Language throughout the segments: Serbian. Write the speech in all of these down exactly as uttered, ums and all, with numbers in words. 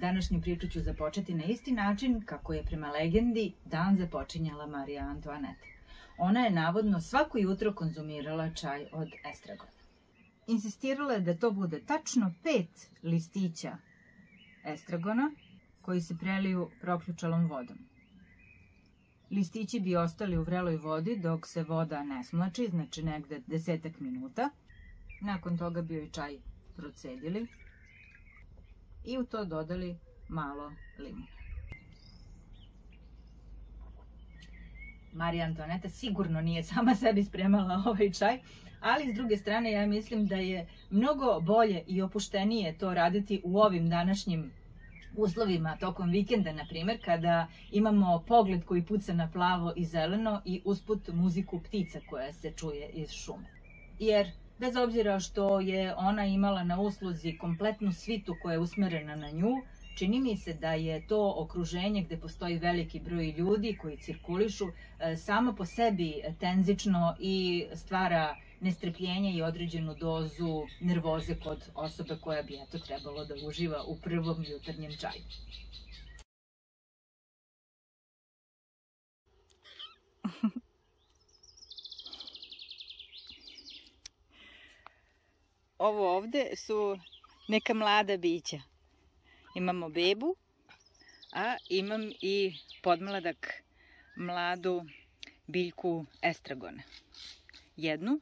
Današnju priču ću započeti na isti način kako je prema legendi dan započinjala Marija Antoaneta. Ona je navodno svako jutro konzumirala čaj od estragona. Insistirala je da to bude tačno pet listića estragona koji se preliju proključalom vodom. Listići bi ostali u vreloj vodi dok se voda ne smlači, znači negde desetak minuta. Nakon toga bi joj čaj procedili i u to dodali malo limuna. Marija Antoaneta sigurno nije sama sebi spremala ovaj čaj, ali s druge strane ja mislim da je mnogo bolje i opuštenije to raditi u ovim današnjim uslovima tokom vikenda, na primjer, kada imamo pogled koji puca na plavo i zeleno i usput muziku ptica koja se čuje iz šume. Jer bez obzira što je ona imala na usluzi kompletnu svitu koja je usmerena na nju, čini mi se da je to okruženje gde postoji veliki broj ljudi koji cirkulišu samo po sebi tenzično i stvara nestrpljenje i određenu dozu nervoze kod osobe koja bi eto trebalo da uživa u prvom jutarnjem čaju. Ovo ovde su neka mlada bića. Imamo bebu, a imam i podmladak, mladu biljku estragona. Jednu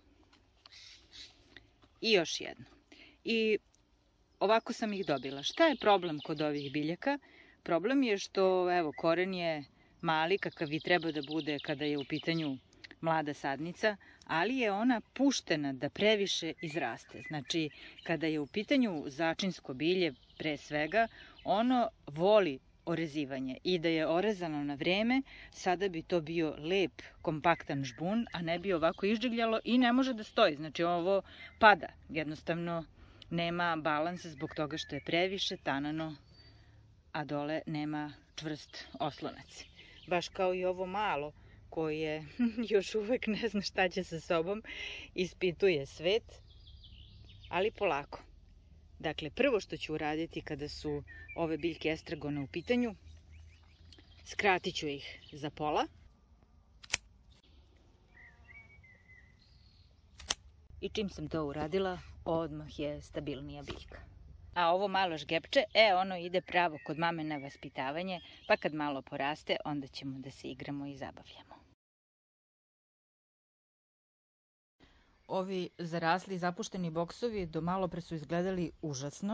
i još jednu. I ovako sam ih dobila. Šta je problem kod ovih biljaka? Problem je što, evo, koren je mali, kakav i treba da bude kada je u pitanju mlada sadnica, ali je ona puštena da previše izraste. Znači, kada je u pitanju začinsko bilje, pre svega, ono voli orezivanje i da je orezano na vreme, sada bi to bio lep, kompaktan žbun, a ne bi ovako išđegljalo i ne može da stoji. Znači, ovo pada. Jednostavno, nema balans zbog toga što je previše tanano, a dole nema čvrst oslonac. Baš kao i ovo malo, koje još uvek ne zna šta će sa sobom, ispituje svet, ali polako. Dakle, prvo što ću uraditi kada su ove biljke estragona u pitanju, skratit ću ih za pola. I čim sam to uradila, odmah je stabilnija biljka. A ovo malo žgepče, e, ono ide pravo kod mame na vaspitavanje, pa kad malo poraste, onda ćemo da se igramo i zabavljamo. Ovi zarasli zapušteni boksovi do malo pre su izgledali užasno,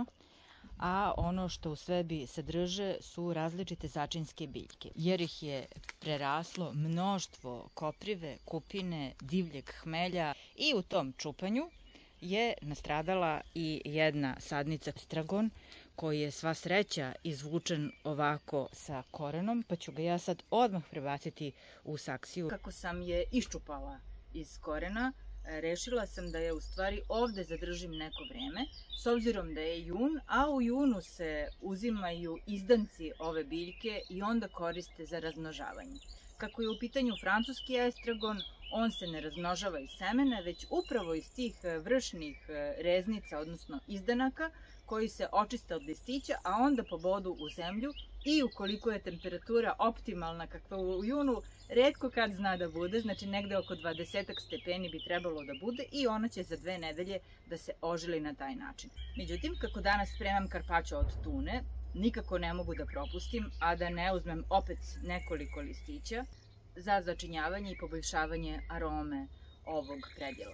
a ono što u sebi sadrže su različite začinske biljke, jer ih je preraslo mnoštvo koprive, kupine, divljeg hmelja i u tom čupanju je nastradala i jedna sadnica estragon koji je sva sreća izvučen ovako sa korenom, pa ću ga ja sad odmah prebaciti u saksiju. Kako sam je iščupala iz korena, rešila sam da je u stvari ovde zadržim neko vreme, s obzirom da je jun, a u junu se uzimaju izdanci ove biljke i onda koriste za razmnožavanje. Kako je u pitanju francuski estragon, on se ne razmnožava iz semena, već upravo iz tih vršnih reznica, odnosno izdanaka, koji se očiste od listića, a onda pobodu u zemlju i ukoliko je temperatura optimalna kakva u junu, retko kad zna da bude, znači negde oko dvadesetak stepeni bi trebalo da bude i ona će za dve nedelje da se ožili na taj način. Međutim, kako danas spremam karpačo od tune, nikako ne mogu da propustim, a da ne uzmem opet nekoliko listića za začinjavanje i poboljšavanje arome ovog predjela.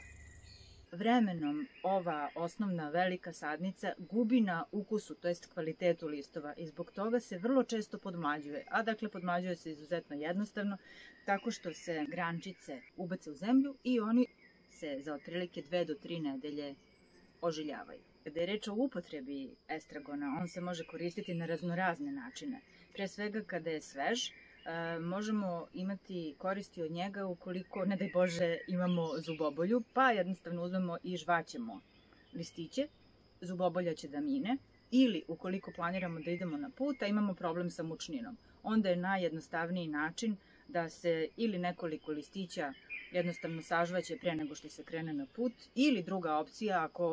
Vremenom ova osnovna velika sadnica gubi na ukusu, to jest kvalitetu listova i zbog toga se vrlo često podmlađuje, a dakle podmlađuje se izuzetno jednostavno tako što se grančice ubace u zemlju i oni se za otprilike dve do tri nedelje ožiljavaju. Kada je reč o upotrebi estragona, on se može koristiti na raznorazne načine. Pre svega kada je svež, možemo imati koristi od njega ukoliko, ne daj Bože, imamo zubobolju, pa jednostavno uzmemo i žvaćemo listiće, zubobolja će da mine, ili ukoliko planiramo da idemo na put, a imamo problem sa mučninom, onda je najjednostavniji način da se ili nekoliko listića jednostavno sažvaće pre nego što se krene na put, ili druga opcija, ako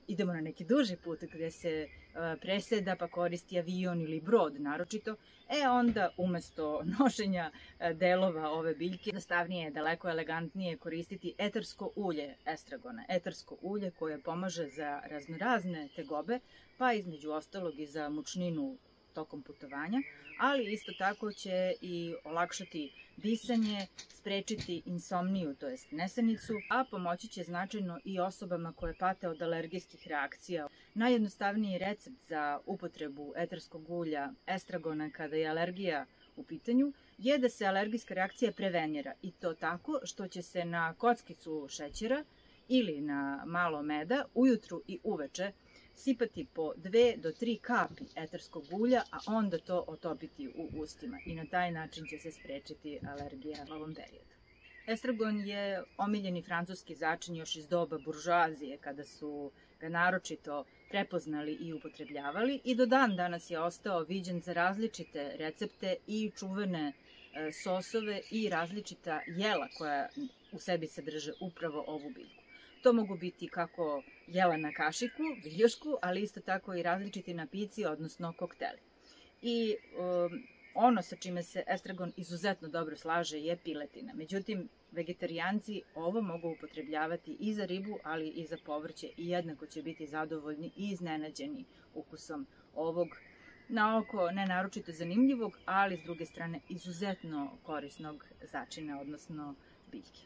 idemo na neki duži put gde se preseda pa koristi avion ili brod naročito, e onda umesto nošenja delova ove biljke, jednostavnije je, daleko elegantnije koristiti etersko ulje estragona. Etersko ulje koje pomaže za raznorazne tegobe, pa između ostalog i za mučninu tokom putovanja, ali isto tako će i olakšati disanje, sprečiti insomniju, to jest nesanicu, a pomoći će značajno i osobama koje pate od alergijskih reakcija. Najjednostavniji recept za upotrebu eterskog ulja estragona kada je alergija u pitanju je da se alergijska reakcija prevenira, i to tako što će se na kockicu šećera ili na malo meda ujutru i uveče sipati po dve do tri kapi eterskog ulja, a onda to otopiti u ustima, i na taj način će se sprečiti alergija u ovom periodu. Estragon je omiljeni francuski začin još iz doba buržoazije, kada su ga naročito prepoznali i upotrebljavali, i do dan danas je ostao viđen za različite recepte i čuvene sosove i različita jela koja u sebi sadrže upravo ovu biljku. To mogu biti kako jela na kašiku, viljušku, ali isto tako i različiti napici, odnosno kokteli. I um, ono sa čime se estragon izuzetno dobro slaže je piletina. Međutim, vegetarijanci ovo mogu upotrebljavati i za ribu, ali i za povrće, i jednako će biti zadovoljni i iznenađeni ukusom ovog na oko ne naročito zanimljivog, ali s druge strane izuzetno korisnog začina, odnosno biljke.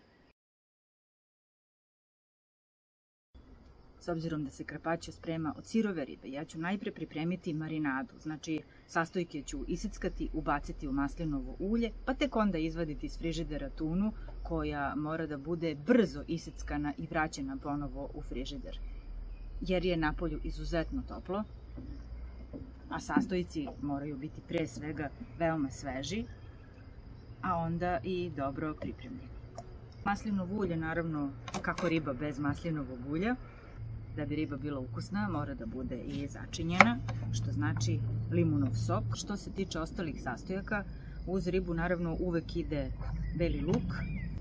S obzirom da se karpaccio sprema od sirove ribe, ja ću najpre pripremiti marinadu, znači sastojke ću isickati, ubaciti u maslinovo ulje, pa tek onda izvaditi iz frižidera tunu koja mora da bude brzo isickana i vraćena ponovo u frižider. Jer je napolju izuzetno toplo, a sastojci moraju biti pre svega veoma sveži, a onda i dobro pripremljeni. Maslinovo ulje, naravno, kako riba bez maslinovog ulja, da bi riba bila ukusna, mora da bude i začinjena, što znači limunov sok. Što se tiče ostalih sastojaka, uz ribu naravno uvek ide beli luk.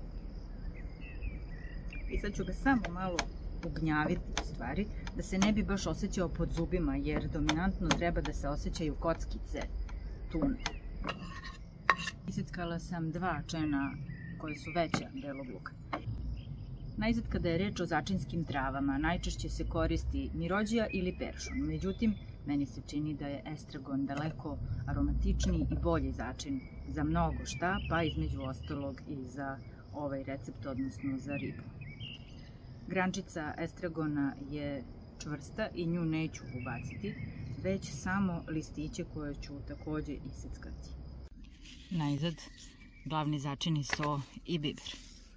I sad ću ga samo malo ugnjaviti, u stvari, da se ne bi baš osjećao pod zubima, jer dominantno treba da se osjećaju kockice tune. Iseckala sam dva čena koje su veća belog luka. Najzad, kada je reč o začinskim travama, najčešće se koristi mirođija ili peršun. Međutim, meni se čini da je estragon daleko aromatičniji i bolji začin za mnogo šta, pa između ostalog i za ovaj recept, odnosno za ribu. Grančica estragona je čvrsta i nju neću ubaciti, već samo listiće koje ću takođe iseckati. Najzad, glavni začini so i biber.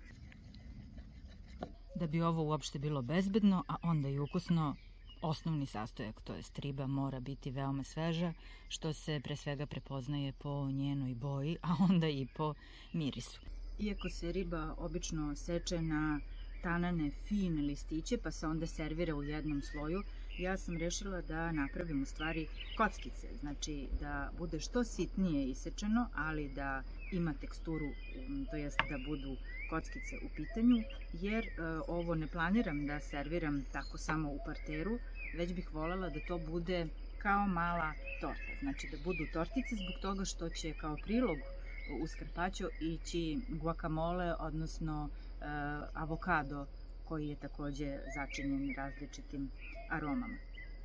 Da bi ovo uopšte bilo bezbedno, a onda i ukusno, osnovni sastojak, to jest riba, mora biti veoma sveža, što se pre svega prepoznaje po njenoj boji, a onda i po mirisu. Iako se riba obično seče na tanane, fine listiće, pa se onda servira u jednom sloju, ja sam rešila da napravim u stvari kockice, znači da bude što sitnije isečeno, ali da ima teksturu, to jest da budu kockice u pitanju, jer e, ovo ne planiram da serviram tako samo u parteru, već bih voljela da to bude kao mala torta, znači da budu tortice, zbog toga što će kao prilog uz karpaccio ići guacamole, odnosno e, avokado, koji je takođe začinjen različitim aromama.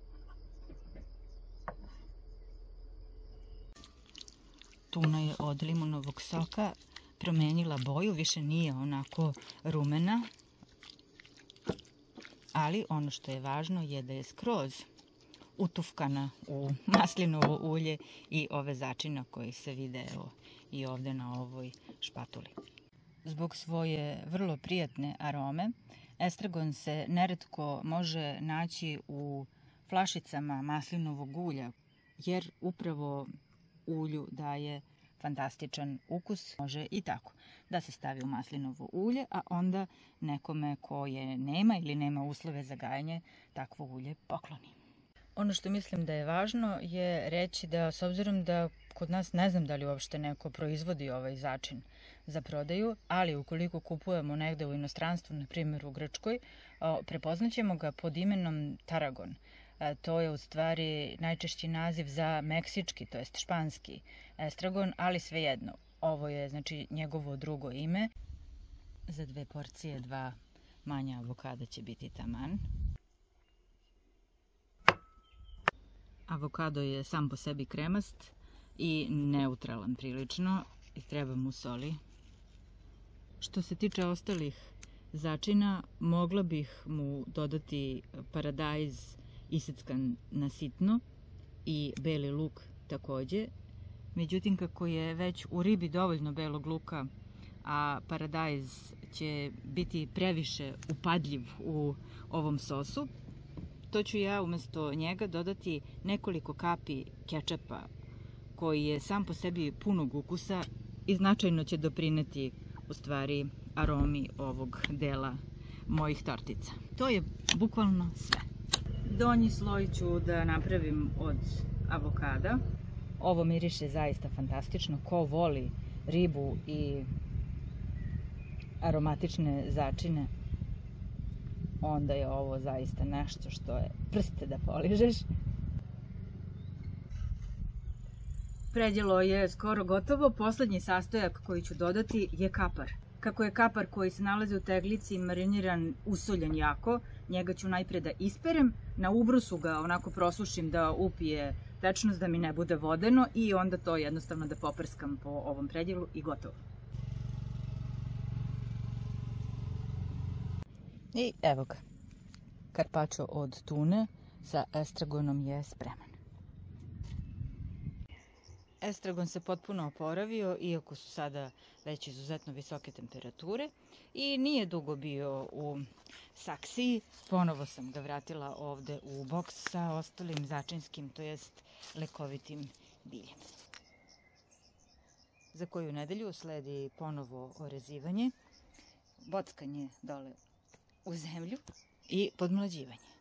Tuna je od limunovog soka promenila boju, više nije onako rumena, ali ono što je važno je da je skroz utufkana u maslinovo ulje i ove začina koji se vide evo i ovde na ovoj špatuli. Zbog svoje vrlo prijatne arome, estragon se neretko može naći u flašicama maslinovog ulja, jer upravo ulju daje fantastičan ukus. Može i tako da se stavi u maslinovo ulje, a onda nekome koje nema ili nema uslove za gajanje takvo ulje pokloni. Ono što mislim da je važno je reći da, s obzirom da kod nas ne znam da li uopšte neko proizvodi ovaj začin za prodaju, ali ukoliko kupujemo negde u inostranstvu, na primjer u Grčkoj, prepoznaćemo ga pod imenom Taragon. To je u stvari najčešći naziv za meksički, to jest španski estragon, ali svejedno. Ovo je znači njegovo drugo ime. Za dve porcije dva manja avokada će biti taman. Avokado je sam po sebi kremast i neutralan prilično i treba mu soli. Što se tiče ostalih začina, mogla bih mu dodati paradajz iseckan na sitno i beli luk takođe. Međutim, kako je već u ribi dovoljno belog luka, a paradajz će biti previše upadljiv u ovom sosu, to ću ja umesto njega dodati nekoliko kapi kečapa koji je sam po sebi punog ukusa i značajno će doprineti u stvari aromi ovog dela mojih tortica. To je bukvalno sve. Donji sloj ću da napravim od avokada. Ovo miriše zaista fantastično. Ko voli ribu i aromatične začine, onda je ovo zaista nešto što je prste da poližeš. Predjelo je skoro gotovo. Poslednji sastojak koji ću dodati je kapar. Kako je kapar koji se nalazi u teglici mariniran, usoljen jako, njega ću najpre da isperem, na ubrusu ga onako prosušim da upije tečnost, da mi ne bude vodeno i onda to jednostavno da poprskam po ovom predjelu i gotovo. I evo ga, karpačo od tune sa estragonom je spreman. Estragon se potpuno oporavio, iako su sada već izuzetno visoke temperature i nije dugo bio u saksiji. Ponovo sam ga vratila ovde u boks sa ostalim začinskim, to jest lekovitim biljem. Za koju nedelju sledi ponovo orezivanje, bockanje dole u zemlju i podmlađivanje.